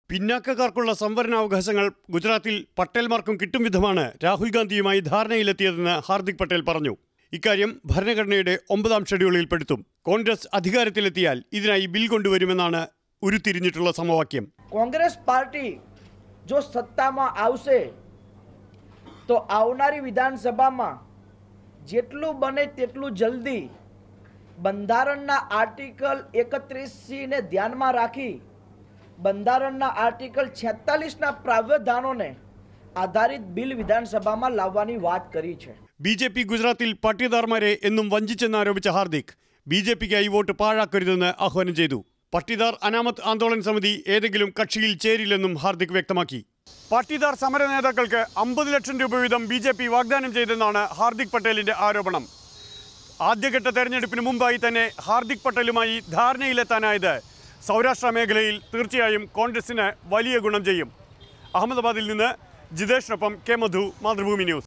പിന്നാക്കക്കാർക്കുള്ള സംവരണാവകാശങ്ങൾ ഗുജറാത്തിൽ പട്ടേൽമാർക്കും കിട്ടും വിധമാണ് രാഹുൽ ഗാന്ധിയുമായി ധാരണയിലെത്തിയതെന്ന് ഹാർദിക് പട്ടേൽ പറഞ്ഞു. ഇക്കാര്യം ഭരണഘടനയുടെ 9ാം ഷെഡ്യൂളിൽ പെടുത്തും. കോൺഗ്രസ് അധികാരത്തിലെത്തിയാൽ ഇതിനായി ബിൽ കൊണ്ടുവരുമെന്നാണ് ഉരുത്തിരിഞ്ഞിട്ടുള്ള സമവാക്യം. കോൺഗ്രസ് പാർട്ടി જો સત્તામાં આવશે તો આવનારી વિધાનસભામાં જેટલું બને તેટલું જલ્દી બંધારણના આર્ટિકલ 31C ને ધ્યાનમાં રાખી બંધારણના આર્ટિકલ 46ના પ્રાવધાનોને આધારિત બિલ વિધાનસભામાં લાવવાની વાત કરી છે. ബിജെപി ഗുജറാത്തിൽ പട്ടിദാർമാരെ എന്നും വഞ്ചിച്ചെന്നാരോപിച്ച ഹാർദിക് ബിജെപിക്കായി വോട്ട് പാഴാക്കരുതെന്ന് ആഹ്വാനം ചെയ്തു. പട്ടിദാർ അനാമത് ആന്തോളൻ സമിതി ഏതെങ്കിലും കക്ഷിയിൽ ചേരില്ലെന്നും ഹാർദിക് വ്യക്തമാക്കി. പാട്ടിദാർ സമര നേതാക്കൾക്ക് 50 ലക്ഷം രൂപ വീതം ബിജെപി വാഗ്ദാനം ചെയ്തെന്നാണ് ഹാർദിക് പട്ടേലിന്റെ ആരോപണം. ആദ്യഘട്ട തെരഞ്ഞെടുപ്പിന് മുമ്പായി തന്നെ ഹാർദിക് പട്ടേലുമായി ധാരണയിലെത്താനായത് സൗരാഷ്ട്ര മേഖലയിൽ തീർച്ചയായും കോൺഗ്രസിന് വലിയ ഗുണം ചെയ്യും. അഹമ്മദാബാദിൽ നിന്ന് ജിതേഷിനൊപ്പം കെ മധു, മാതൃഭൂമി ന്യൂസ്.